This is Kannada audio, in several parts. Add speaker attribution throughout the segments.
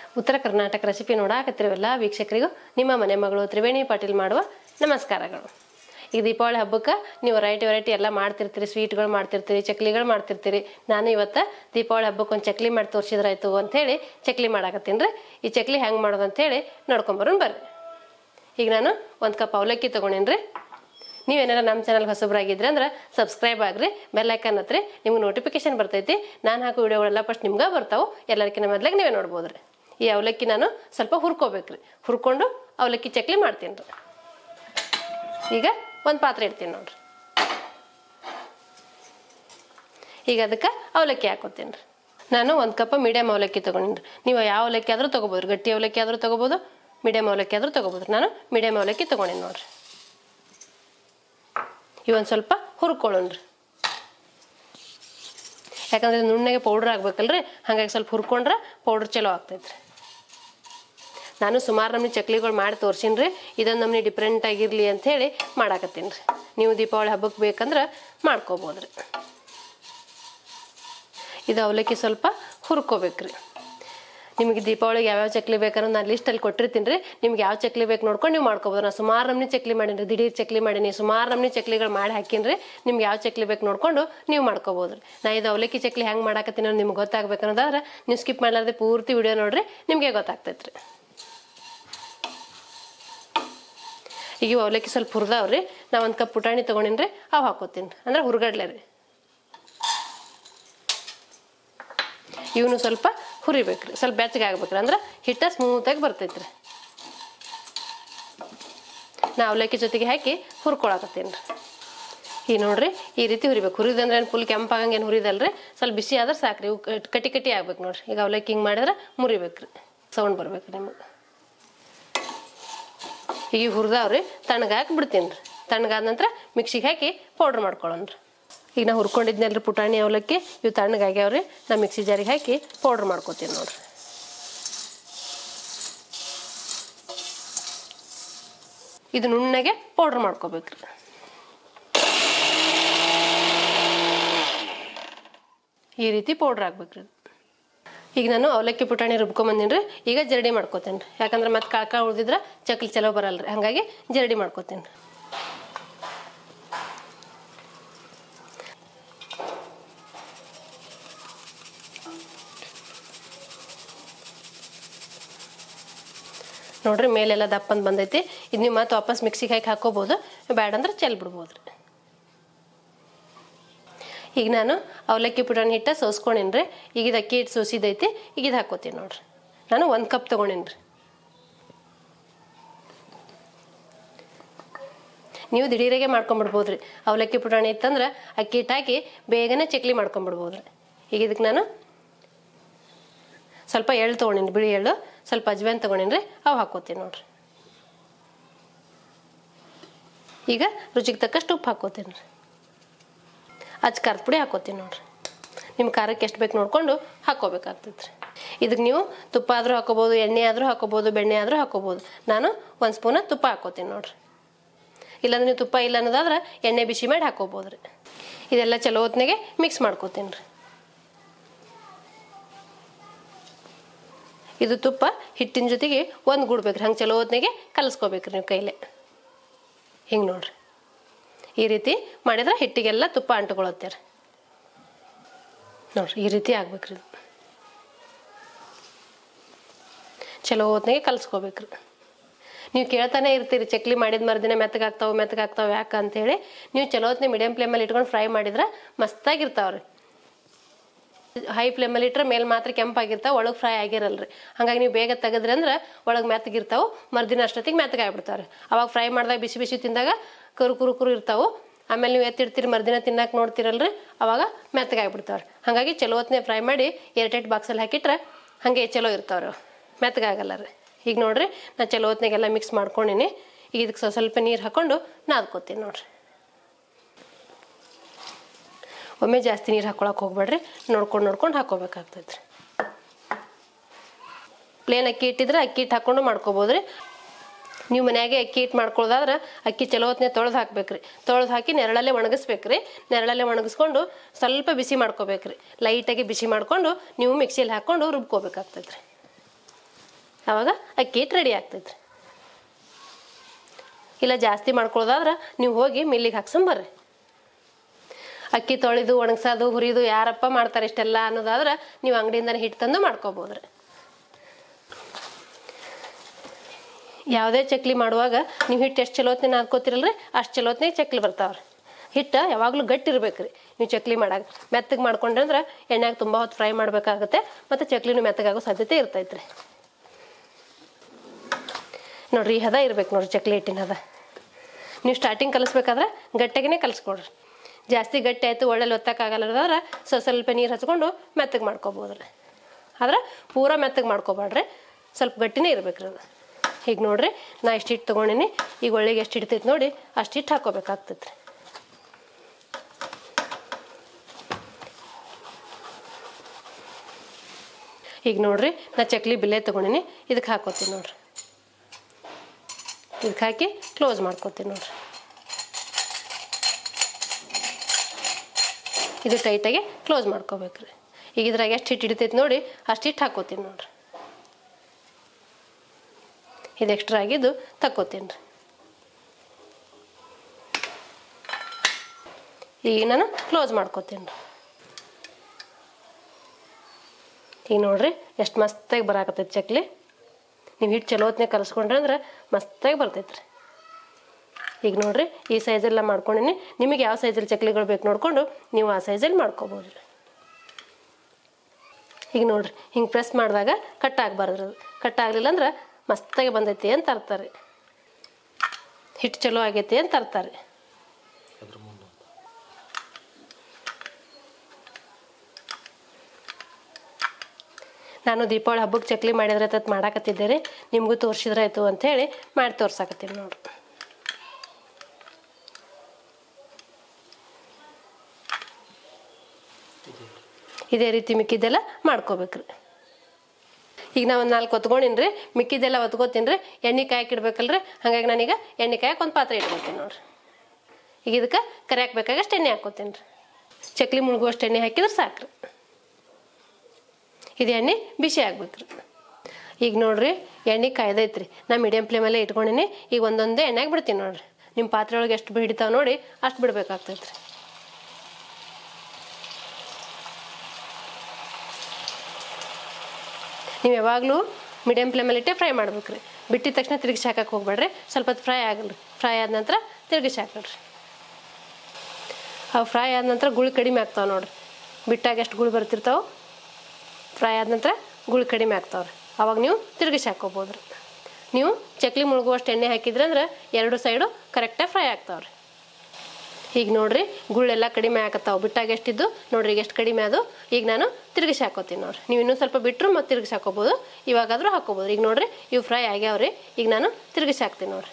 Speaker 1: ಉತ್ತರ ಕರ್ನಾಟಕ ರೆಸಿಪಿ ನೋಡಾಕತ್ತಿರವೆಲ್ಲ ವೀಕ್ಷಕರಿಗೂ ನಿಮ್ಮ ಮನೆ ಮಗಳು ತ್ರಿವೇಣಿ ಪಾಟೀಲ್ ಮಾಡುವ ನಮಸ್ಕಾರಗಳು. ಈಗ ದೀಪಾವಳಿ ಹಬ್ಬಕ್ಕೆ ನೀವು ವೆರೈಟಿ ಎಲ್ಲ ಮಾಡ್ತಿರ್ತೀರಿ, ಸ್ವೀಟ್ಗಳು ಮಾಡ್ತಿರ್ತೀರಿ, ಚಕ್ಲಿಗಳು ಮಾಡ್ತಿರ್ತೀರಿ. ನಾನು ಇವತ್ತು ದೀಪಾವಳಿ ಹಬ್ಬಕ್ಕೆ ಒಂದು ಚಕ್ಲಿ ಮಾಡಿ ತೋರಿಸಿದ್ರಾಯ್ತು ಅಂಥೇಳಿ ಚಕ್ಲಿ ಮಾಡಾಕತ್ತೀನಿ ರೀ. ಈ ಚಕ್ಲಿ ಹೆಂಗೆ ಮಾಡೋದು ಅಂಥೇಳಿ ನೋಡ್ಕೊಂಬರೋಣ ಬರ್ರಿ. ಈಗ ನಾನು 1 ಕಪ್ ಅವಲಕ್ಕಿ ತೊಗೊಂಡೇನಿ ರೀ. ನೀವೇನಾರ ನಮ್ಮ ಚಾನಲ್ಗೆ ಹೊಸಬ್ರಾಗಿದ್ರೆ ಅಂದ್ರೆ ಸಬ್ಸ್ಕ್ರೈಬ್ ಆಗ್ರಿ, ಬೆಲ್ ಐಕನ್ ಹತ್ರಿ, ನಿಮ್ಗೆ ನೋಟಿಫಿಕೇಶನ್ ಬರ್ತೈತಿ. ನಾನು ಹಾಕೋ ವಿಡಿಯೋಗಳೆಲ್ಲ ಫಸ್ಟ್ ನಿಮ್ಗೆ ಬರ್ತಾವೆ, ಎಲ್ಲರಿಗಿಂತ ಮೊದಲಾಗಿ ನೀವೇ ನೋಡ್ಬೋದು ರೀ. ಈ ಅವಲಕ್ಕಿ ನಾನು ಸ್ವಲ್ಪ ಹುರ್ಕೋಬೇಕ್ರಿ, ಹುರ್ಕೊಂಡು ಅವಲಕ್ಕಿ ಚಕ್ಲಿ ಮಾಡ್ತೀನಿ ರೀ. ಈಗ ಒಂದು ಪಾತ್ರೆ ಇಡ್ತೀನಿ ನೋಡ್ರಿ. ಈಗ ಅದಕ್ಕೆ ಅವಲಕ್ಕಿ ಹಾಕೋತೀನಿ ರೀ. ನಾನು 1 ಕಪ್ ಮೀಡಿಯಮ್ ಅವಲಕ್ಕಿ ತೊಗೊಂಡಿನಿ. ನೀವು ಯಾವ ಅವಲಕ್ಕಿ ಆದರೂ ತೊಗೋಬೋದು, ಗಟ್ಟಿ ಅವಲಕ್ಕಿ ಆದರೂ ತೊಗೋಬೋದು, ಮೀಡಿಯಮ್ ಅವಲಕ್ಕಿ ಆದರೂ ತೊಗೋಬೋದು. ನಾನು ಮೀಡಿಯಮ್ ಅವಲಕ್ಕಿ ತೊಗೊಂಡಿನಿ ನೋಡ್ರಿ. ಇವೊಂದು ಸ್ವಲ್ಪ ಹುರ್ಕೊಳ್ಳೋಣ್ರಿ, ಯಾಕಂದ್ರೆ ನುಣ್ಣಗೆ ಪೌಡ್ರ್ ಆಗ್ಬೇಕಲ್ರಿ, ಹಾಗಾಗಿ ಸ್ವಲ್ಪ ಹುರ್ಕೊಂಡ್ರೆ ಪೌಡ್ರ್ ಚಲೋ ಆಗ್ತೈತ್ರಿ. ನಾನು ಸುಮಾರು ನಮ್ನಿ ಚಕ್ಲಿಗಳು ಮಾಡಿ ತೋರ್ಸೀನಿ ರೀ. ಇದೊಂದು ನಮ್ನಿ ಡಿಫ್ರೆಂಟ್ ಆಗಿರಲಿ ಅಂಥೇಳಿ ಮಾಡಾಕತ್ತೀನಿ ರೀ. ನೀವು ದೀಪಾವಳಿ ಹಬ್ಬಕ್ಕೆ ಬೇಕಂದ್ರೆ ಮಾಡ್ಕೋಬೋದು ರೀ. ಇದು ಅವಲಕ್ಕಿ ಸ್ವಲ್ಪ ಹುರ್ಕೋಬೇಕ್ರಿ. ನಿಮಗೆ ದೀಪಾವಳಿಗೆ ಯಾವ್ಯಾವ ಚಕ್ಲಿ ಬೇಕನ್ನೋ ನಾನು ಲಿಸ್ಟಲ್ಲಿ ಕೊಟ್ಟಿರ್ತೀನಿ ರೀ. ನಿಮ್ಗೆ ಯಾವ ಚಕ್ಲಿ ಬೇಕು ನೋಡ್ಕೊಂಡು ನೀವು ಮಾಡ್ಕೋಬೋದು. ನಾನು ಸುಮಾರು ನಮ್ನಿ ಚಕ್ಲಿ ಮಾಡೀನಿ ರೀ, ದಿಢೀರ್ ಚಕ್ಲಿ ಮಾಡೀನಿ, ಸುಮಾರು ನಮ್ನಿ ಚಕ್ಲಿಗಳು ಮಾಡಿ ಹಾಕೀನಿ ರೀ. ನಿಮ್ಗೆ ಯಾವ ಚಕ್ಲಿ ಬೇಕು ನೋಡ್ಕೊಂಡು ನೀವು ಮಾಡ್ಕೋಬೋದು ರೀ. ನಾ ಇದು ಅವಲಕ್ಕಿ ಚಕ್ಲಿ ಹೆಂಗೆ ಮಾಡಾಕತ್ತೀನಿ ಅನ್ನೋದು ನಿಮ್ಗೆ ಗೊತ್ತಾಗಬೇಕನ್ನೋದಾದ್ರೆ ನೀವು ಸ್ಕಿಪ್ ಮಾಡಲಾರ್ದೆ ಪೂರ್ತಿ ವಿಡಿಯೋ ನೋಡ್ರಿ, ನಿಮಗೆ ಗೊತ್ತಾಗ್ತೈತೆ ರೀ. ಈಗ ಅವಲಕ್ಕಿ ಸ್ವಲ್ಪ ಹುರಿದಾವ್ರಿ. ನಾ 1 ಕಪ್ ಪುಟಾಣಿ ತೊಗೊಂಡಿನಿ ರೀ, ಅವು ಹಾಕೋತೀನಿ ರೀ, ಅಂದ್ರೆ ಹುರ್ಗಡ್ಲೆ ರೀ. ಇವನು ಸ್ವಲ್ಪ ಹುರಿಬೇಕ್ರಿ, ಸ್ವಲ್ಪ ಬೆಚ್ಚಗೆ ಆಗ್ಬೇಕ್ರಿ, ಅಂದ್ರೆ ಹಿಟ್ಟ ಸ್ಮೂತಾಗಿ ಬರ್ತೈತ್ರಿ. ನಾ ಅವಲಕ್ಕಿ ಜೊತೆಗೆ ಹಾಕಿ ಹುರ್ಕೊಳಕತ್ತೀನಿ ರೀ. ಈಗ ನೋಡ್ರಿ, ಈ ರೀತಿ ಹುರಿಬೇಕು. ಹುರಿದಂದ್ರೆ ಏನು ಫುಲ್ ಕೆಂಪಾಗಂಗೇನು ಹುರಿದಲ್ರಿ, ಸ್ವಲ್ಪ ಬಿಸಿ ಆದ್ರೆ ಸಾಕ್ರಿ. ಇವು ಕಟಿ ಆಗ್ಬೇಕು ನೋಡ್ರಿ. ಈಗ ಅವಲಕ್ಕಿ ಹಿಂಗೆ ಮಾಡಿದ್ರೆ ಮುರಿಬೇಕ್ರಿ, ಸೌಂಡ್ ಬರ್ಬೇಕ್ರಿ ನಿಮಗೆ. ಈಗ ಹುರಿದಾವ್ರಿ, ತಣ್ಣಗಾಕಿ ಬಿಡ್ತೀನಿ ರೀ. ತಣ್ಣಗಾದ ನಂತರ ಮಿಕ್ಸಿಗೆ ಹಾಕಿ ಪೌಡ್ರ್ ಮಾಡ್ಕೊಳ್ಳೋಣ ರೀ. ಈಗ ನಾ ಹುರ್ಕೊಂಡಿದ್ನಲ್ರಿ ಪುಟಾಣಿ ಅವಲಕ್ಕಿ, ಇವು ತಣ್ಣಗಾಗ್ಯಾವ್ರಿ. ನಾ ಮಿಕ್ಸಿ ಜಾರಿಗೆ ಹಾಕಿ ಪೌಡ್ರ್ ಮಾಡ್ಕೊತೀನಿ ನೋಡ್ರಿ. ಇದು ನುಣ್ಣಗೆ ಪೌಡ್ರ್ ಮಾಡ್ಕೋಬೇಕ್ರಿ. ಈ ರೀತಿ ಪೌಡ್ರ್ ಆಗ್ಬೇಕ್ರಿ. ಈಗ ನಾನು ಅವಲಕ್ಕಿ ಪುಟಾಣಿ ರುಬ್ಕೊಂಬಂದಿನಿ ರೀ. ಈಗ ಜರಡಿ ಮಾಡ್ಕೋತೀನಿ ರೀ, ಯಾಕಂದ್ರೆ ಮತ್ತೆ ಕಾಳ ಉಳಿದಿದ್ರೆ ಚಕ್ಲಿ ಚಲೋ ಬರಲ್ರಿ, ಹಾಗಾಗಿ ಜರಡಿ ಮಾಡ್ಕೋತೀನಿ ರೀ. ನೋಡ್ರಿ, ಮೇಲೆಲ್ಲ ದಪ್ಪಂದು ಬಂದೈತಿ. ಇದು ನೀವು ಮತ್ತೆ ವಾಪಸ್ ಮಿಕ್ಸಿಗೆ ಹಾಕಿ ಹಾಕೋಬೋದು, ಬ್ಯಾಡ ಅಂದ್ರೆ ಚೆಲ್ಲಿ ಬಿಡ್ಬೋದು ರೀ. ಈಗ ನಾನು ಅವಲಕ್ಕಿ ಪುಟಾಣಿ ಹಿಟ್ಟ ಸೋಸ್ಕೊಂಡೇನಿ ರೀ. ಈಗ ಇದು ಅಕ್ಕಿ ಹಿಟ್ಟು ಸೋಸಿದೈತಿ. ಈಗ ಇದು ಹಾಕೋತೀನಿ ನೋಡ್ರಿ. ನಾನು 1 ಕಪ್ ತೊಗೊಂಡೇನಿ ರೀ. ನೀವು ದಿಢೀರಾಗೆ ಮಾಡ್ಕೊಂಬಿಡ್ಬೋದು ರೀ. ಅವಲಕ್ಕಿ ಪುಟಾಣಿ ಇತ್ತಂದ್ರೆ ಅಕ್ಕಿ ಹಿಟ್ಟು ಹಾಕಿ ಬೇಗನೆ ಚಕ್ಲಿ ಮಾಡ್ಕೊಂಬಿಡ್ಬೋದು ರೀ. ಈಗ ಇದಕ್ಕೆ ನಾನು ಸ್ವಲ್ಪ ಎಳ್ಳು ತೊಗೊಂಡೇನಿ, ಬಿಳಿ ಎಳ್ಳು, ಸ್ವಲ್ಪ ಅಜ್ವಾइन ತೊಗೊಂಡೇನಿ ರೀ, ಅವು ಹಾಕೋತೀನಿ ನೋಡ್ರಿ. ಈಗ ರುಚಿಗೆ ತಕ್ಕಷ್ಟು ಉಪ್ಪು ಹಾಕೋತೀನಿ ರೀ. ಖಾರದ ಪುಡಿ ಹಾಕೋತೀನಿ ನೋಡ್ರಿ. ನಿಮ್ಮ ಖಾರಕ್ಕೆ ಎಷ್ಟು ಬೇಕು ನೋಡ್ಕೊಂಡು ಹಾಕೋಬೇಕಾಗ್ತೈತೆ ರೀ. ಇದಕ್ಕೆ ನೀವು ತುಪ್ಪ ಆದರೂ ಹಾಕೋಬೋದು, ಎಣ್ಣೆ ಆದರೂ ಹಾಕೋಬೋದು, ಬೆಣ್ಣೆ ಆದರೂ ಹಾಕೋಬೋದು. ನಾನು 1 ಸ್ಪೂನ ತುಪ್ಪ ಹಾಕೋತೀನಿ ನೋಡ್ರಿ. ಇಲ್ಲಾಂದ್ರೆ ನೀವು ತುಪ್ಪ ಇಲ್ಲ ಅನ್ನೋದಾದ್ರೆ ಎಣ್ಣೆ ಬಿಸಿ ಮಾಡಿ ಹಾಕೋಬೋದು ರೀ. ಇದೆಲ್ಲ ಚಲೋ ಹೊತ್ನಾಗೆ ಮಿಕ್ಸ್ ಮಾಡ್ಕೋತೀನಿ ರೀ. ಇದು ತುಪ್ಪ ಹಿಟ್ಟಿನ ಜೊತೆಗೆ ಒಂದು ಗೂಡ್ಬೇಕ್ರಿ, ಹಂಗೆ ಚಲೋ ಹೊತ್ನಾಗೆ ಕಲಿಸ್ಕೋಬೇಕ್ರಿ ನೀವು ಕೈಲೇ. ಹಿಂಗೆ ನೋಡ್ರಿ, ಈ ರೀತಿ ಮಾಡಿದ್ರೆ ಹಿಟ್ಟಿಗೆಲ್ಲ ತುಪ್ಪ ಅಂಟ್ಕೊಳತ್ತೆ ರೀ. ನೋಡ್ರಿ, ಈ ರೀತಿ ಆಗ್ಬೇಕ್ರಿ. ಚಲೋ ಹೊತ್ನಾಗೆ ಕಲಿಸ್ಕೋಬೇಕ್ರಿ. ನೀವು ಕೇಳ್ತಾನೆ ಇರ್ತೀರಿ, ಚಕ್ಲಿ ಮಾಡಿದ ಮರುದಿನ ಮೆತ್ತಗಾಗ್ತಾವೆ ಯಾಕೆ ಅಂತೇಳಿ. ನೀವು ಚಲೋ ಹೊತ್ನಾಗ ಮೀಡಿಯಮ್ ಫ್ಲೇಮಲ್ಲಿ ಇಟ್ಕೊಂಡು ಫ್ರೈ ಮಾಡಿದ್ರೆ ಮಸ್ತಾಗಿರ್ತಾವ್ರಿ. ಹೈ ಫ್ಲೇಮಲ್ಲಿ ಇಟ್ಟರೆ ಮೇಲೆ ಮಾತ್ರ ಕೆಂಪಾಗಿರ್ತಾವೆ, ಒಳಗೆ ಫ್ರೈ ಆಗಿರಲ್ರಿ. ಹಾಗಾಗಿ ನೀವು ಬೇಗ ತೆಗೆದ್ರಿ ಅಂದ್ರೆ ಒಳಗೆ ಮೆತ್ತಗಿರ್ತಾವೆ, ಮರುದಿನ ಅಷ್ಟೊತ್ತಿಗೆ ಮೆತ್ತಗಾಗ್ಬಿಡ್ತಾವ್ರಿ. ಅವಾಗ ಫ್ರೈ ಮಾಡಿದಾಗ ಬಿಸಿ ತಿಂದಾಗ ಕುರು ಇರ್ತಾವೆ. ಆಮೇಲೆ ನೀವು ಎತ್ತಿಡ್ತೀರಿ ಮರುದಿನ ತಿನ್ನಕ್ಕೆ ನೋಡ್ತಿರಲ್ರಿ, ಅವಾಗ ಮೆತ್ತಗಾಗ್ಬಿಡ್ತಾವ್ರಿ. ಹಾಗಾಗಿ ಚಲೋ ಹೊತ್ನೇ ಫ್ರೈ ಮಾಡಿ ಏರ್ಟೈಟ್ ಬಾಕ್ಸಲ್ಲಿ ಹಾಕಿಟ್ರೆ ಹಾಗೆ ಚಲೋ ಇರ್ತಾವ್ರಿ, ಮೆತ್ತಗಾಗಲ್ಲ ರೀ. ಈಗ ನೋಡ್ರಿ, ನಾನು ಚಲೋ ಹೊತ್ನಾಗೆಲ್ಲ ಮಿಕ್ಸ್ ಮಾಡ್ಕೊಂಡಿನಿ. ಈಗ ಇದಕ್ಕೆ ಸ್ವಲ್ಪ ನೀರು ಹಾಕ್ಕೊಂಡು ನಾದ್ಕೋತೀನಿ ನೋಡ್ರಿ. ಒಮ್ಮೆ ಜಾಸ್ತಿ ನೀರು ಹಾಕೊಳಕ್ಕೆ ಹೋಗ್ಬೇಡ್ರಿ, ನೋಡ್ಕೊಂಡು ಹಾಕೋಬೇಕಾಗ್ತೈತೆ ರೀ. ಪ್ಲೇನ್ ಅಕ್ಕಿ ಇಟ್ಟಿದ್ರೆ ಅಕ್ಕಿ ಹಿಟ್ಟು ಹಾಕ್ಕೊಂಡು ಮಾಡ್ಕೋಬೋದು ರೀ. ನೀವು ಮನ್ಯಾಗೆ ಅಕ್ಕಿ ಹಿಟ್ಟು ಮಾಡ್ಕೊಳ್ಳೋದಾದ್ರೆ ಅಕ್ಕಿ ಚಲೋ ಹೊತ್ನೇ ತೊಳೆದು ಹಾಕ್ಬೇಕ್ರಿ. ತೊಳೆದು ಹಾಕಿ ನೆರಳಲ್ಲೇ ಒಣಗಿಸ್ಬೇಕ್ರಿ. ನೆರಳಲ್ಲೇ ಒಣಗಿಸ್ಕೊಂಡು ಸ್ವಲ್ಪ ಬಿಸಿ ಮಾಡ್ಕೋಬೇಕ್ರಿ. ಲೈಟಾಗಿ ಬಿಸಿ ಮಾಡ್ಕೊಂಡು ನೀವು ಮಿಕ್ಸಿಯಲ್ಲಿ ಹಾಕ್ಕೊಂಡು ರುಬ್ಕೋಬೇಕಾಗ್ತೈತೆ ರೀ. ಆವಾಗ ಅಕ್ಕಿ ಹಿಟ್ಟು ರೆಡಿ ಆಗ್ತೈತ್ರಿ. ಇಲ್ಲ ಜಾಸ್ತಿ ಮಾಡ್ಕೊಳ್ಳೋದಾದ್ರೆ ನೀವು ಹೋಗಿ ಮಿಲ್ಲಿಗೆ ಹಾಕ್ಸಂಬರ್ರಿ. ಅಕ್ಕಿ ತೊಳೆದು ಒಣಗ್ಸೋದು ಹುರಿದು ಯಾರಪ್ಪ ಮಾಡ್ತಾರೆ ಇಷ್ಟೆಲ್ಲ ಅನ್ನೋದಾದ್ರೆ ನೀವು ಅಂಗಡಿಯಿಂದನೇ ಹಿಟ್ಟು ತಂದು ಮಾಡ್ಕೋಬೋದ್ರಿ. ಯಾವುದೇ ಚಕ್ಲಿ ಮಾಡುವಾಗ ನೀವು ಹಿಟ್ಟು ಎಷ್ಟು ಚಲೋತ್ನೇ ಹಾಕೋತಿರಲ್ರಿ ಅಷ್ಟು ಚಲೋತ್ನೇ ಚಕ್ಲಿ ಬರ್ತಾವ್ರಿ. ಹಿಟ್ಟು ಯಾವಾಗಲೂ ಗಟ್ಟಿ ಇರ್ಬೇಕ್ರಿ. ನೀವು ಚಕ್ಲಿ ಮಾಡಾಕ ಮೆತ್ತಗೆ ಮಾಡ್ಕೊಂಡ್ರೆ ಅಂದ್ರೆ ಎಣ್ಣೆಗೆ ತುಂಬ ಹೊತ್ತು ಫ್ರೈ ಮಾಡಬೇಕಾಗುತ್ತೆ ಮತ್ತು ಚಕ್ಲಿನೂ ಮೆತ್ತಗಾಗೋ ಸಾಧ್ಯತೆ ಇರ್ತೈತ್ರಿ. ನೋಡ್ರಿ ಈ ಹದ ಇರ್ಬೇಕು ನೋಡ್ರಿ ಚಕ್ಲಿ ಹಿಟ್ಟಿನ ಹದ. ನೀವು ಸ್ಟಾರ್ಟಿಂಗ್ ಕಲಿಸ್ಬೇಕಾದ್ರೆ ಗಟ್ಟಿಗೆ ಕಲಿಸ್ಕೊಡ್ರಿ. ಜಾಸ್ತಿ ಗಟ್ಟಿ ಆಯಿತು ಒಳ್ಳೆ ಒತ್ತಕ್ಕಾಗಲ್ಲದಾದ್ರೆ ಸ್ವಲ್ಪ ನೀರು ಹಚ್ಕೊಂಡು ಮೆತ್ತಗೆ ಮಾಡ್ಕೊಬೋದ್ರಿ. ಆದ್ರೆ ಪೂರ ಮೆತ್ತಗೆ ಮಾಡ್ಕೊಬೇಡ್ರಿ, ಸ್ವಲ್ಪ ಗಟ್ಟಿನೇ ಇರ್ಬೇಕ್ರಿ ಅದು. ಈಗ ನೋಡ್ರಿ ನಾ ಎಷ್ಟು ಹಿಟ್ಟು ತೊಗೊಂಡಿನಿ, ಈಗ ಒಳ್ಳೆಗೆ ಎಷ್ಟು ಹಿಡ್ತೈತಿ ನೋಡಿ ಅಷ್ಟು ಹಿಟ್ಟು ಹಾಕೋಬೇಕಾಗ್ತೈತ್ರಿ. ಈಗ ನೋಡ್ರಿ ನಾ ಚಕ್ಲಿ ಬಿಲ್ಲೆ ತೊಗೊಂಡಿನಿ, ಇದಕ್ಕೆ ಹಾಕೋತೀನಿ ನೋಡ್ರಿ. ಇದಕ್ಕೆ ಹಾಕಿ ಕ್ಲೋಸ್ ಮಾಡ್ಕೊತೀನಿ ನೋಡ್ರಿ. ಇದು ಟೈಟಾಗಿ ಕ್ಲೋಸ್ ಮಾಡ್ಕೋಬೇಕ್ರಿ. ಈಗ ಇದ್ರಾಗ ಎಷ್ಟು ಹಿಟ್ಟು ಹಿಡಿತೈತಿ ನೋಡಿ ಅಷ್ಟು ಹಿಟ್ಟು ಹಾಕೋತೀನಿ ನೋಡ್ರಿ. ಇದು ಎಕ್ಸ್ಟ್ರಾ ಆಗಿದ್ದು ತಕ್ಕೋತೀನಿ ರೀ. ಈಗ ನಾನು ಕ್ಲೋಸ್ ಮಾಡ್ಕೋತೀನಿ ರೀ. ಈಗ ನೋಡ್ರಿ ಎಷ್ಟು ಮಸ್ತಾಗಿ ಬರಾಕತ್ತೈತಿ ಚಕ್ಲಿ. ನೀವು ಹಿಟ್ಟು ಚಲೋ ಹೊತ್ನಾಗ ಕಲಿಸ್ಕೊಂಡ್ರೆ ಅಂದ್ರೆ ಮಸ್ತಾಗಿ ಬರ್ತೈತ್ರಿ. ಈಗ ನೋಡ್ರಿ ಈ ಸೈಜೆಲ್ಲ ಮಾಡ್ಕೊಂಡಿನಿ. ನಿಮಗೆ ಯಾವ ಸೈಜಲ್ಲಿ ಚಕ್ಲಿಗಳು ಬೇಕು ನೋಡಿಕೊಂಡು ನೀವು ಆ ಸೈಜಲ್ಲಿ ಮಾಡ್ಕೋಬೋದು ರೀ. ಈಗ ನೋಡ್ರಿ ಹಿಂಗೆ ಪ್ರೆಸ್ ಮಾಡಿದಾಗ ಕಟ್ ಆಗಬಾರ್ದು. ಅದು ಕಟ್ ಆಗಲಿಲ್ಲ ಅಂದ್ರೆ ಮಸ್ತಾಗಿ ಬಂದೈತಿ ಅಂತ ಅರ್ತಾರೆ, ಹಿಟ್ಟು ಚಲೋ ಆಗೈತಿ ಅಂತ ಅರ್ತಾರೆ. ನಾನು ದೀಪಾವಳಿ ಹಬ್ಬಕ್ಕೆ ಚಕ್ಲಿ ಮಾಡಿದ್ರೆ ತತ್ ಮಾಡಾಕತ್ತಿದ್ದೆ ರೀ. ನಿಮಗೂ ತೋರಿಸಿದ್ರಾಯ್ತು ಅಂಥೇಳಿ ಮಾಡಿ ತೋರ್ಸಾಕತ್ತೀನಿ ನೋಡ್ರಿ. ಇದೇ ರೀತಿ ಮಿಕ್ಕಿದ್ದೆಲ್ಲ ಮಾಡ್ಕೋಬೇಕ್ರಿ. ಈಗ ನಾ ಒಂದು 4 ಹೊತ್ಕೊಂಡಿನಿ ರೀ, ಮಿಕ್ಕಿದ್ದೆಲ್ಲ ಹೊತ್ಕೋತೀನಿ ರೀ. ಎಣ್ಣೆ ಕಾಯಕ್ಕೆ ಇಡ್ಬೇಕಲ್ರಿ, ಹಾಗಾಗಿ ನಾನೀಗ ಎಣ್ಣೆ ಕಾಯಕ್ಕೆ ಒಂದು ಪಾತ್ರೆ ಇಟ್ಕೊತೀನಿ ನೋಡ್ರಿ. ಈಗ ಇದಕ್ಕೆ ಕರಿಯಾಕೆ ಬೇಕಾಗಷ್ಟು ಎಣ್ಣೆ ಹಾಕ್ಕೋತೀನಿ ರೀ. ಚಕ್ಲಿ ಮುಳುಗುವಷ್ಟು ಎಣ್ಣೆ ಹಾಕಿದ್ರೆ ಸಾಕ್ರಿ. ಇದು ಎಣ್ಣೆ ಬಿಸಿ ಆಗ್ಬೇಕ್ರಿ. ಈಗ ನೋಡ್ರಿ ಎಣ್ಣೆ ಕಾಯ್ದೈತ್ರಿ. ನಾ ಮೀಡಿಯಂ ಫ್ಲೇಮಲ್ಲೇ ಇಟ್ಕೊಂಡಿನಿ. ಈಗ ಒಂದೊಂದೇ ಎಣ್ಣೆಗೆ ಬಿಡ್ತೀನಿ ನೋಡ್ರಿ. ನಿಮ್ಮ ಪಾತ್ರೆ ಒಳಗೆ ಎಷ್ಟು ಹಿಡಿತಾವೆ ನೋಡಿ ಅಷ್ಟು ಬಿಡ್ಬೇಕಾಗ್ತೈತ್ರಿ. ನೀವು ಯಾವಾಗಲೂ ಮೀಡಿಯಂ ಫ್ಲೇಮಲ್ಲಿ ಇಟ್ಟೆ ಫ್ರೈ ಮಾಡ್ಬೇಕ್ರಿ. ಬಿಟ್ಟಿದ ತಕ್ಷಣ ತಿರುಗಿಸಿ ಹಾಕಕ್ಕೆ ಹೋಗ್ಬೇಡ್ರಿ. ಸ್ವಲ್ಪ ಹೊತ್ತು ಫ್ರೈ ಆಗಲ್ರಿ. ಫ್ರೈ ಆದ ನಂತರ ತಿರುಗಿಸಿ ಹಾಕಲ್ರಿ. ಅವು ಫ್ರೈ ಆದ ನಂತರ ಗುಳಿ ಕಡಿಮೆ ಆಗ್ತಾವೆ ನೋಡ್ರಿ. ಬಿಟ್ಟಾಗ ಎಷ್ಟು ಗುಳಿ ಬರ್ತಿರ್ತಾವೆ, ಫ್ರೈ ಆದ ನಂತರ ಗುಳಿ ಕಡಿಮೆ ಆಗ್ತಾವ್ರಿ. ಅವಾಗ ನೀವು ತಿರುಗಿಸಿ ಹಾಕೋಬೋದ್ರಿ. ನೀವು ಚಕ್ಲಿ ಮುಳುಗುವಷ್ಟು ಎಣ್ಣೆ ಹಾಕಿದ್ರಿ ಅಂದ್ರೆ 2 ಸೈಡು ಕರೆಕ್ಟಾಗಿ ಫ್ರೈ ಆಗ್ತಾವ್ರಿ. ಈಗ ನೋಡ್ರಿ ಗುಳ್ಳೆಲ್ಲ ಕಡಿಮೆ ಆಗತ್ತಾವೆ. ಬಿಟ್ಟಾಗ ಎಷ್ಟಿದ್ದು ನೋಡ್ರಿ ಈಗ ಎಷ್ಟು ಕಡಿಮೆ ಅದು. ಈಗ ನಾನು ತಿರುಗಿಸಿ ಹಾಕೋತೀನಿ ನೋಡ್ರಿ. ನೀವು ಇನ್ನೂ ಸ್ವಲ್ಪ ಬಿಟ್ಟರು ಮತ್ತೆ ತಿರುಗಿಸಿ ಹಾಕೋಬೋದು, ಇವಾಗಾದರೂ ಹಾಕೋಬೋದು. ಈಗ ನೋಡ್ರಿ ಇವು ಫ್ರೈ ಆಗ್ಯಾವ್ರಿ. ಈಗ ನಾನು ತಿರುಗಿಸಿ ಹಾಕ್ತೀನಿ ನೋಡ್ರಿ.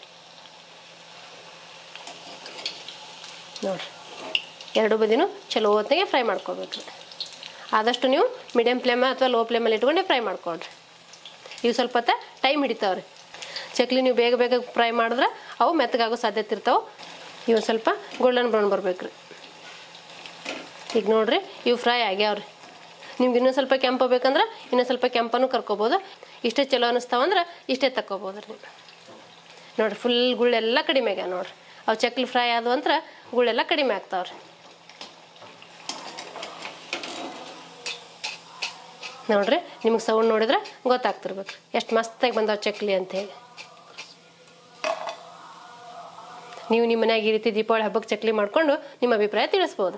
Speaker 1: ನೋಡ್ರಿ 2 ಬದಿನೂ ಚಲೋ ಹೊತ್ತಿಗೆ ಫ್ರೈ ಮಾಡ್ಕೋಬೇಕ್ರಿ. ಆದಷ್ಟು ನೀವು ಮೀಡಿಯಂ ಫ್ಲೇಮ್ ಅಥವಾ ಲೋ ಫ್ಲೇಮಲ್ಲಿ ಇಟ್ಕೊಂಡೆ ಫ್ರೈ ಮಾಡ್ಕೊಳ್ರಿ. ಇವು ಸ್ವಲ್ಪ ಹೊತ್ತು ಟೈಮ್ ಹಿಡಿತಾವ್ರಿ. ಚಕ್ಲಿ ನೀವು ಬೇಗ ಬೇಗ ಫ್ರೈ ಮಾಡಿದ್ರೆ ಅವು ಮೆತ್ತಗಾಗೋ ಸಾಧ್ಯತೆ ಇರ್ತಾವೆ. ಇವು ಸ್ವಲ್ಪ ಗೋಲ್ಡನ್ ಬ್ರೌನ್ ಬರ್ಬೇಕ್ರಿ. ಈಗ ನೋಡ್ರಿ ಇವು ಫ್ರೈ ಆಗ್ಯಾವ್ರಿ. ನಿಮ್ಗೆ ಇನ್ನೂ ಸ್ವಲ್ಪ ಕೆಂಪು ಬೇಕಂದ್ರೆ ಇನ್ನೂ ಸ್ವಲ್ಪ ಕೆಂಪನೂ ಕರ್ಕೋಬೋದು. ಇಷ್ಟೇ ಚಲೋ ಅನ್ನಿಸ್ತಾವಂದ್ರೆ ಇಷ್ಟೇ ತಕ್ಕೋಬೋದ್ರಿ ನೀವು. ನೋಡಿರಿ ಫುಲ್ ಗುಳ್ಳೆಲ್ಲ ಕಡಿಮೆ ಆಗ್ಯಾವ ನೋಡ್ರಿ. ಅವು ಚಕ್ಲಿ ಫ್ರೈ ಆದವು ಅಂದ್ರೆ ಗುಳ್ಳೆಲ್ಲ ಕಡಿಮೆ ಆಗ್ತಾವ್ರಿ. ನೋಡ್ರಿ ನಿಮಗೆ ಸೌಂಡ್ ನೋಡಿದ್ರೆ ಗೊತ್ತಾಗ್ತಿರ್ಬೇಕ್ರಿ ಎಷ್ಟು ಮಸ್ತಾಗಿ ಬಂದಾವ ಚಕ್ಲಿ ಅಂತೇಳಿ. ನೀವು ನಿಮ್ಮ ಮನ್ಯಾಗ ಈ ರೀತಿ ದೀಪಾವಳಿ ಹಬ್ಬಕ್ಕೆ ಚಕ್ಲಿ ಮಾಡಿಕೊಂಡು ನಿಮ್ಮ ಅಭಿಪ್ರಾಯ ತಿಳಿಸ್ಬೋದು.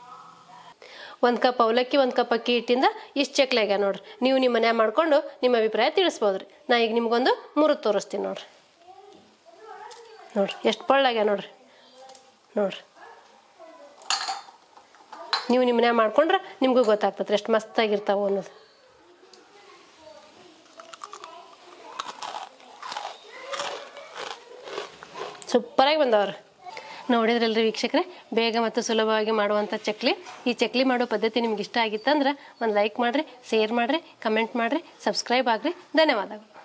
Speaker 1: 1 ಕಪ್ ಅವಲಕ್ಕಿ 1 ಕಪ್ ಅಕ್ಕಿ ಹಿಟ್ಟಿಂದ ಇಷ್ಟು ಚಕ್ಲಿ ಆಗ್ಯಾವ ನೋಡ್ರಿ. ನೀವು ನಿಮ್ಮ ಮನ್ಯಾಗ ಮಾಡಿಕೊಂಡು ನಿಮ್ಮ ಅಭಿಪ್ರಾಯ ತಿಳಿಸ್ಬೋದ್ರಿ. ನಾ ಈಗ ನಿಮ್ಗೊಂದು 3 ತೋರಿಸ್ತೀನಿ ನೋಡ್ರಿ. ನೋಡ್ರಿ ಎಷ್ಟು ಪಳ್ಳಾಗ್ಯಾವ ನೋಡ್ರಿ. ನೋಡ್ರಿ ನೀವು ನಿಮ್ಮ ಮನ್ಯಾಗ ಮಾಡ್ಕೊಂಡ್ರೆ ನಿಮಗೂ ಗೊತ್ತಾಗ್ತದೆ ಎಷ್ಟು ಮಸ್ತಾಗಿರ್ತಾವೆ ಅನ್ನೋದು. ಸೂಪರಾಗಿ ಬಂದವ್ರು. ನೋಡಿದ್ರಲ್ರಿ ವೀಕ್ಷಕರೇ, ಬೇಗ ಮತ್ತು ಸುಲಭವಾಗಿ ಮಾಡುವಂಥ ಚಕ್ಲಿ. ಈ ಚಕ್ಲಿ ಮಾಡೋ ಪದ್ಧತಿ ನಿಮ್ಗೆ ಇಷ್ಟ ಆಗಿತ್ತಂದ್ರೆ ಒಂದು ಲೈಕ್ ಮಾಡಿರಿ, ಶೇರ್ ಮಾಡಿರಿ, ಕಮೆಂಟ್ ಮಾಡಿರಿ, ಸಬ್ಸ್ಕ್ರೈಬ್ ಆಗಿರಿ. ಧನ್ಯವಾದಗಳು.